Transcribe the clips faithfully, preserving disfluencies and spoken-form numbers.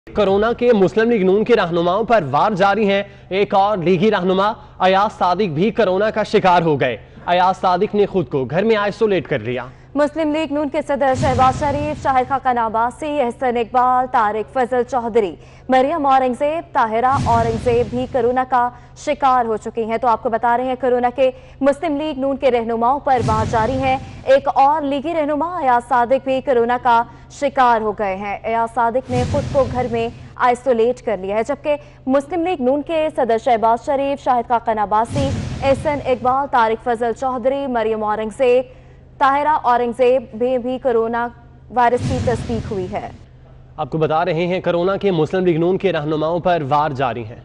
Corona के मुस्लिम league नून के रहनुमाओं पर वार जारी है। एक और लीगी रहनुमा अयाज सादिक भी कोरोना का शिकार हो गए। अयाज सादिक ने खुद को घर में आइसोलेट कर लिया। मुस्लिम लीग नून के सदर शहबाज शरीफ, शाहिद खान अब्बासी, एहसन इकबाल, तारिक फजल चौधरी, मरियम औरंगजेब, ताहिरा औरंगजेब भी कोरोना का शिकार हो चुकी हैं। तो आपको बता रहे हैं कोरोना के मुस्लिम लीग नून के रहनुमाओं पर वार जारी है। एक और लीगी रहनुमा अयाज सादिक भी कोरोना का शिकार हो गए हैं। अयाज सादिक ने खुद को घर में आइसोलेट कर लिया है, जबकि मुस्लिम लीग नून के सदर शहबाज शरीफ, शाहिद खान अब्बासी, एहसन इकबाल, तारिक फजल चौधरी, मरियम औरंगजेब, ताहिरा औरंगजेब में भी कोरोना वायरस की तस्दीक हुई है। आपको बता रहे हैं कोरोना के मुस्लिम लीग नून के रहनुमाओं पर वार जारी है।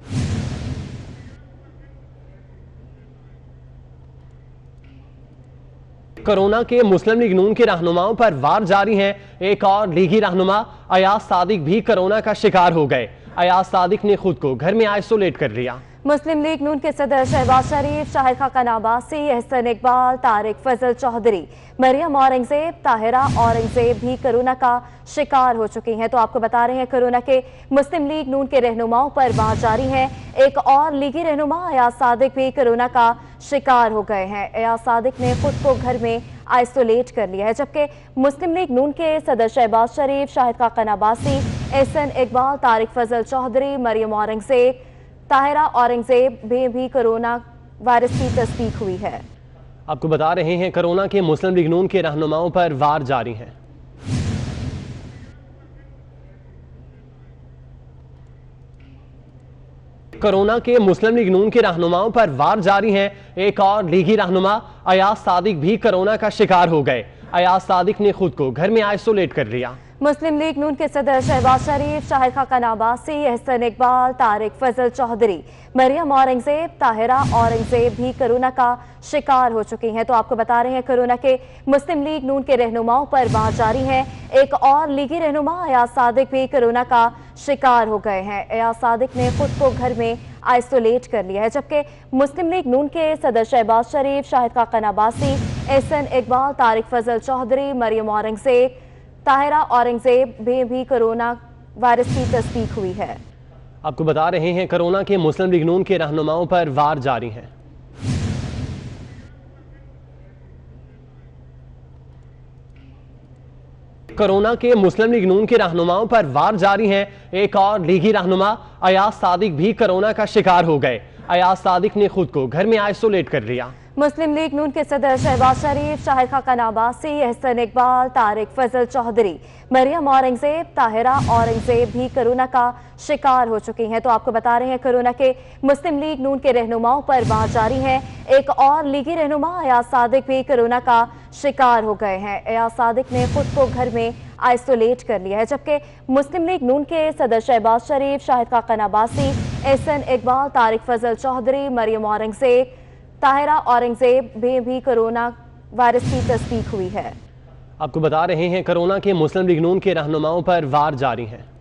कोरोना के मुस्लिम लीग नून के रहनुमाओं पर वार जारी है। एक और लीगी रहनुमा अयाज सादिक भी कोरोना का शिकार हो गए। अयाज सादिक ने खुद को घर में आइसोलेट कर लिया। मुस्लिम लीग नून के सदर शहबाज शरीफ, शाहिद खान अब्बासी, एहसन इकबाल, तारिक फजल चौधरी, मरियम औरंगजेब, ताहिरा औरंगजेब भी कोरोना का शिकार हो चुकी हैं। तो आपको बता रहे हैं कोरोना के मुस्लिम लीग नून के रहनुमाओं पर वार जारी है। एक और लीगी रहनुमा अयाज सादिक भी कोरोना का शिकार हो गए हैं। अयाज सादिक ने खुद को घर में आइसोलेट कर लिया है, जबकि मुस्लिम लीग नून के सदर शहबाज शरीफ, शाहिद खान अब्बासी, एहसन इकबाल, तारिक फजल चौधरी, मरियम औरंगजेब, ताहिरा औरंगजेब में भी कोरोना वायरस की तस्दीक हुई है। आपको बता रहे हैं कोरोना के मुस्लिम लीग नून के रहनुमाओं पर वार जारी है। कोरोना के मुस्लिम लीग नून के रहनुमाओं पर वार जारी है। एक और लीगी रहनुमा अयाज सादिक भी कोरोना का शिकार हो गए। अयाज सादिक ने खुद को घर में आइसोलेट कर लिया। मुस्लिम लीग नून के सदर शहबाज शरीफ, शाहिद खान अब्बासी, एहसन इकबाल, तारिक फजल चौधरी, मरियम औरंगजेब, ताहिरा औरंगजेब भी कोरोना का शिकार हो चुकी हैं। तो आपको बता रहे हैं कोरोना के मुस्लिम लीग नून के रहनुमाओं पर वार जारी है। एक और लीगी रहनुमा अयाज सादिक भी कोरोना का शिकार हो गए हैं। अयाज सादिक ने खुद को घर में आइसोलेट कर लिया है, जबकि मुस्लिम लीग नून के सदर शहबाज शरीफ, शाहिद खान अब्बासी, एहसन इकबाल, तारिक फजल चौधरी, मरियम औरंगजेब, ताहिरा औरंगजेब में भी कोरोना वायरस की तस्दीक हुई है। आपको बता रहे हैं कोरोना के मुस्लिम लीग नून के रहनुमाओं पर वार जारी है। कोरोना के मुस्लिम लीग नून के रहनुमाओं पर वार जारी है। एक और लीगी रहनुमा अयाज सादिक भी कोरोना का शिकार हो गए। अयाज सादिक ने खुद को घर में आइसोलेट कर लिया। मुस्लिम लीग नून के सदर शहबाज शरीफ, शाहिद खान अब्बासी, एहसन इकबाल, तारिक फजल चौधरी, मरियम औरंगजेब, ताहिरा औरंगजेब भी कोरोना का शिकार हो चुकी हैं। तो आपको बता रहे हैं कोरोना के मुस्लिम लीग नून के रहनुमाओं पर वार जारी है। एक और लीगी रहनुमा अयाज सादिक भी कोरोना का शिकार हो गए हैं। अयाज सादिक ने खुद को घर में आइसोलेट कर लिया है, जबकि मुस्लिम लीग नून के सदर शहबाज शरीफ, शाहिद खान अब्बासी, एहसन इकबाल, तारिक फजल चौधरी, मरियम औरंगजेब, ताहिरा औरंगजेब में भी कोरोना वायरस की तस्दीक हुई है। आपको बता रहे हैं कोरोना के मुस्लिम लीग नून के रहनुमाओं पर वार जारी है।